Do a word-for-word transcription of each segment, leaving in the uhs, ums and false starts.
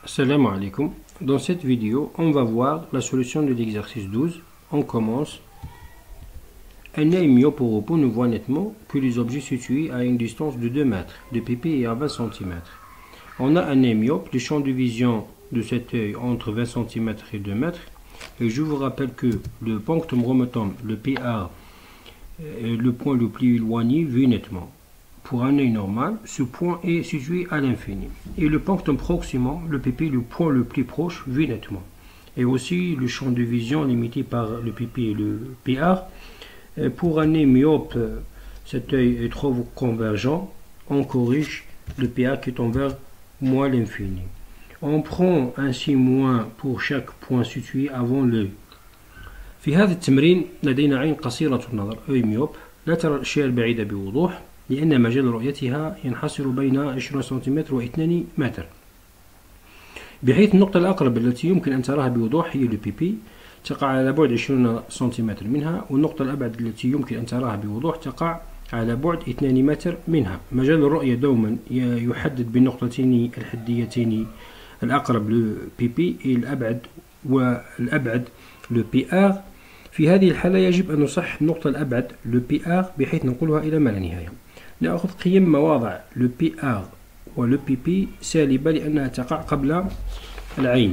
Salam alaikum. Dans cette vidéo, on va voir la solution de l'exercice douze. On commence. Un œil myope au repos ne voit nettement que les objets situés à une distance de deux mètres de pipi et à vingt centimètres. On a un œil myope, le champ de vision de cet œil entre vingt centimètres et deux mètres. Et je vous rappelle que le punctum remotum, le P R, est le point le plus éloigné vu nettement. Pour un œil normal, ce point est situé à l'infini. Et le punctum proximum, le P P, le point le plus proche, vu nettement. Et aussi le champ de vision limité par le P P et le P R. Et pour un œil myope, cet œil est trop convergent. On corrige le P R qui est envers moins l'infini. On prend ainsi moins pour chaque point situé avant l'œil. في هذا التمرين لدينا عين قصيرة النظر أي ميوب لا ترى الأشياء البعيدة بوضوح لأن مجال رؤيتها ينحصر بين عشرين سنتيمتر و اثنين متر، بحيث النقطة الأقرب التي يمكن أن تراها بوضوح هي البي بي تقع على بعد عشرين سنتيمتر منها، والنقطة الأبعد التي يمكن أن تراها بوضوح تقع على بعد اثنين متر منها. مجال الرؤية دوما يحدد بالنقطتين الحديتين الأقرب للبي بي الأبعد والأبعد للبي آر. في هذه الحالة يجب أن نصحح النقطة الأبعد للبي آر بحيث ننقلها إلى ما لا نهاية. نأخذ قيم مواضع للبي آر وللبي بي سالبة لأنها تقع قبل العين.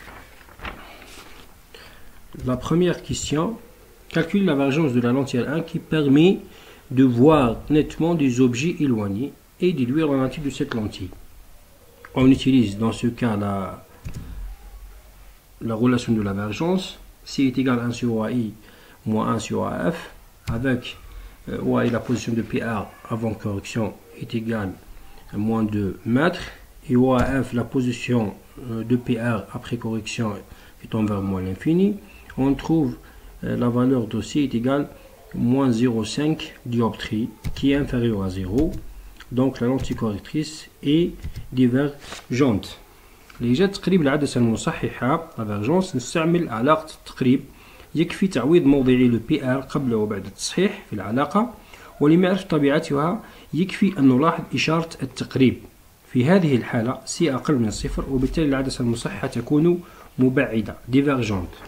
La première question, calcule la divergence de la lentille L un qui permet de voir nettement des objets éloignés et déduire la nature de cette lentille. On utilise dans ce cas la, la relation de la divergence. C est égal à un sur O A I moins un sur O A F, avec euh, O A I la position de P R avant correction est égale à moins deux mètres, et O A F la position euh, de P R après correction est envers moins l'infini. On trouve euh, la valeur de C est égale à moins zéro virgule cinq dioptrie qui est inférieure à zéro. Donc la lentille correctrice est divergente. لإيجاد تقريب العدسة المصححة divergence نستعمل علاقة التقريب. يكفي تعويض موضعي ل بي آر قبل وبعد التصحيح في العلاقة، ولمعرفة طبيعتها يكفي أن نلاحظ إشارة التقريب. في هذه الحالة C أقل من الصفر، وبالتالي العدسة المصححة تكون مبعدة divergente.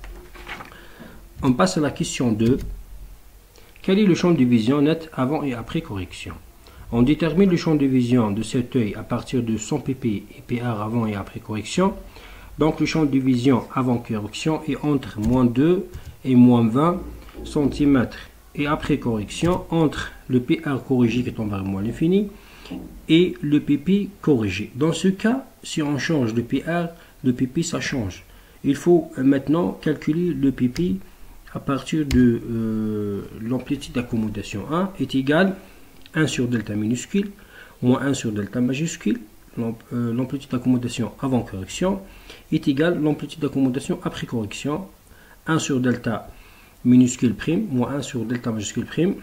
On passe à la question deux. Quel est le champ de vision net avant et après correction? On détermine le champ de vision de cet œil à partir de son P P et P R avant et après correction. Donc le champ de vision avant correction est entre moins deux et moins vingt centimètres. Et après correction, entre le P R corrigé qui est envers moins l'infini et le P P corrigé. Dans ce cas, si on change le P R, le P P ça change. Il faut maintenant calculer le P P à partir de euh, l'amplitude d'accommodation un est égale un sur delta minuscule moins un sur delta majuscule. L'amplitude d'accommodation avant correction est égale à l'amplitude d'accommodation après correction, un sur delta minuscule prime moins un sur delta majuscule prime,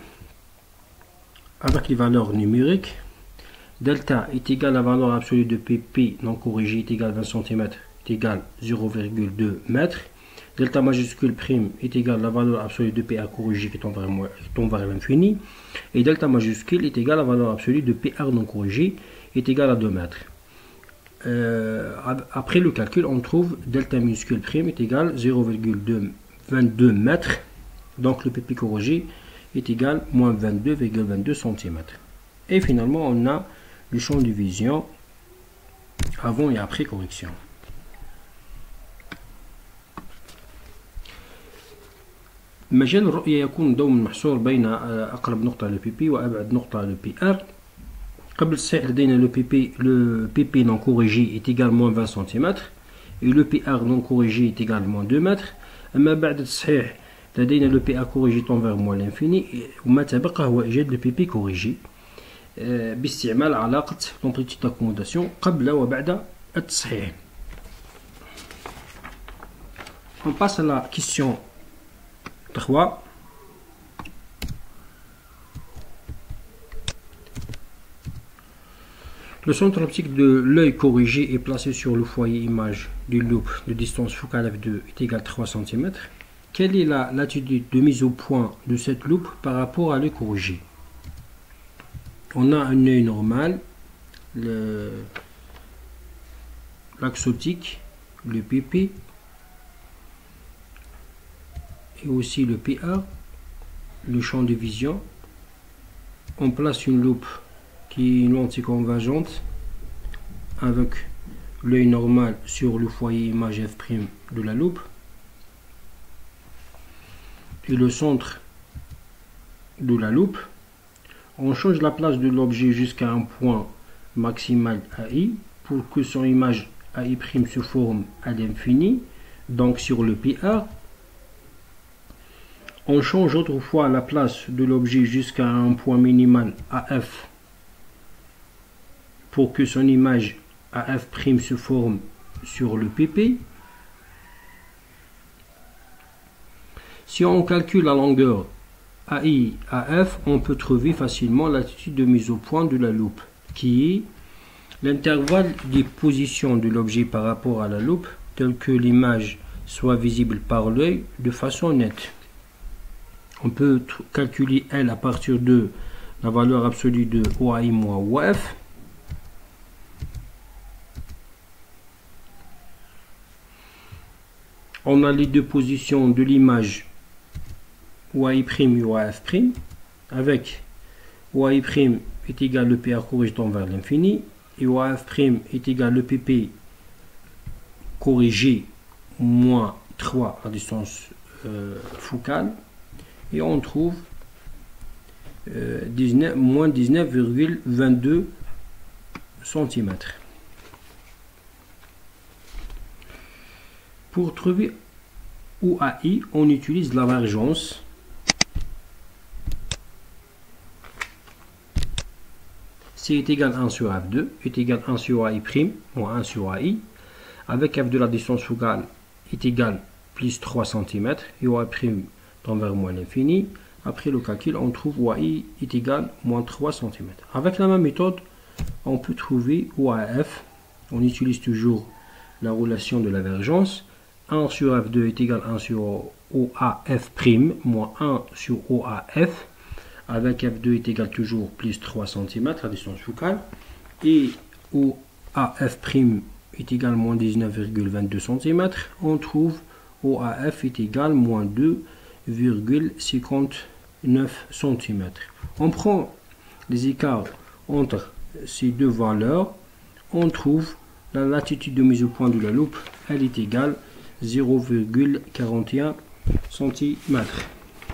avec les valeurs numériques. Delta est égal à la valeur absolue de P P non corrigé est égal à vingt centimètres est égal à zéro virgule deux mètres. Delta majuscule prime est égal à la valeur absolue de P R corrigé qui tombe vers l'infini. Et delta majuscule est égal à la valeur absolue de P R non corrigé est égal à deux mètres. Euh, après le calcul, on trouve delta minuscule prime est égal à zéro virgule vingt-deux mètres. Donc le P P corrigé est égal à moins vingt-deux virgule vingt-deux centimètres. Et finalement, on a le champ de vision avant et après correction. مجال الرؤية يكون دوما محصور بين أقرب نقطة للبي بي وأبعد نقطة للبي آر. قبل التصحيح لدينا لو بي بي لو بي بي non corrigé est égal à moins vingt centimètres et le P R non corrigé est égal à moins deux mètres. أما بعد التصحيح لدينا لو بي آر corrigé envers moins l'infini، وما تبقى هو إيجاد لو بي بي corrigé باستعمال علاقة l'amplitude d'accommodation قبل وبعد التصحيح. On passe à la question trois. Le centre optique de l'œil corrigé est placé sur le foyer image d'une loupe de distance focale F deux est égal à trois centimètres. Quelle est la latitude de mise au point de cette loupe par rapport à l'œil corrigé? On a un œil normal. Le, l'axotique, le P P et aussi le P A, le champ de vision. On place une loupe qui est une lentille convergente avec l'œil normal sur le foyer image F' de la loupe et le centre de la loupe. On change la place de l'objet jusqu'à un point maximal A I pour que son image A I' se forme à l'infini, donc sur le P A. On change autrefois la place de l'objet jusqu'à un point minimal A F pour que son image A F' se forme sur le P P. Si on calcule la longueur A I A F, on peut trouver facilement l'attitude de mise au point de la loupe, qui est l'intervalle des positions de l'objet par rapport à la loupe, tel que l'image soit visible par l'œil de façon nette. On peut calculer L à partir de la valeur absolue de O A I moins O A F. On a les deux positions de l'image O A I' et O A F', avec O A I' est égal le P A corrigé vers l'infini et O A F' est égal le P P corrigé moins trois à distance euh, focale, et on trouve euh, dix-neuf, moins dix-neuf virgule vingt-deux centimètres. Pour trouver O A I, on utilise la variance C est égal à un sur F deux est égal à un sur O A I' moins un sur O A I, avec F de la distance focale est égal plus trois centimètres et O A' tend vers moins l'infini. Après le calcul, on trouve O A I est égal à moins trois centimètres. Avec la même méthode, on peut trouver O A F. On utilise toujours la relation de la divergence. un sur F deux est égal à un sur O A F' moins un sur O A F. Avec F deux est égal toujours plus trois centimètres à distance focale. Et O A F' est égal à moins dix-neuf virgule vingt-deux centimètres. On trouve O A F est égal à moins deux virgule cinquante-neuf centimètres. On prend les écarts entre ces deux valeurs. On trouve la latitude de mise au point de la loupe. Elle est égale à zéro virgule quarante et un centimètres.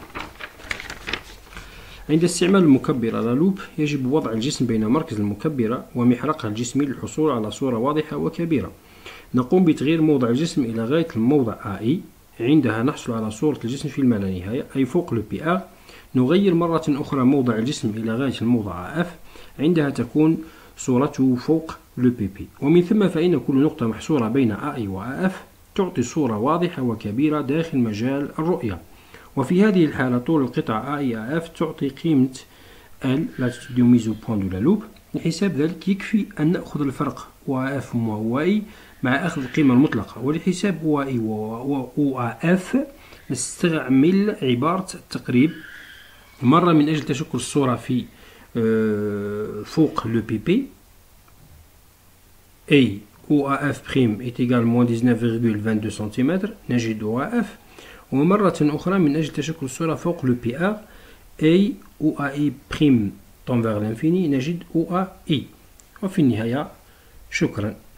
عند استعمال المكبر على لوب يجب وضع الجسم بين مركز المكبرة ومحرقها الجسمي للحصول على صورة واضحة وكبيرة. نقوم بتغيير موضع الجسم إلى غاية الموضع A I. عندها نحصل على صورة الجسم في اللانهاية أي فوق ال P A. نغير مرة أخرى موضع الجسم إلى غاية الموضع F. عندها تكون صورته فوق ال P P. ومن ثم فإن كل نقطة محصورة بين A I و A F تعطي صورة واضحة وكبيرة داخل مجال الرؤية. وفي هذه الحالة طول القطعة A I A F تعطي قيمة L latitude de mise au point de la loupe. لحساب ذلك يكفي أن نأخذ الفرق O A F و O A I مع أخذ القيمة المطلقة. ولحساب O A I و O A F نستعمل عبارة التقريب، مرة من أجل تشكل الصورة في فوق le P P أي O A F' est égal à moins dix-neuf virgule vingt-deux centimètres نجد O A F، ومرة أخرى من أجل تشكل الصورة فوق le P A أي O A I' tend vers l'infini نجد O A I. وفي النهاية شكرا.